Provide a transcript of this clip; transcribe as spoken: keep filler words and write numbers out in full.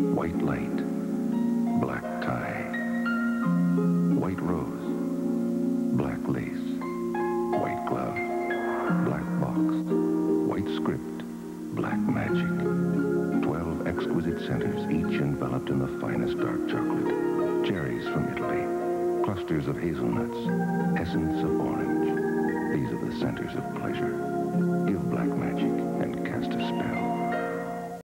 white light, black tie, white rose, black lace, white glove, black box, white script, black magic. Twelve exquisite centers, each enveloped in the finest dark chocolate. Cherries from Italy, clusters of hazelnuts, essence of orange. These are the centers of pleasure. Give black magic and cast a spell.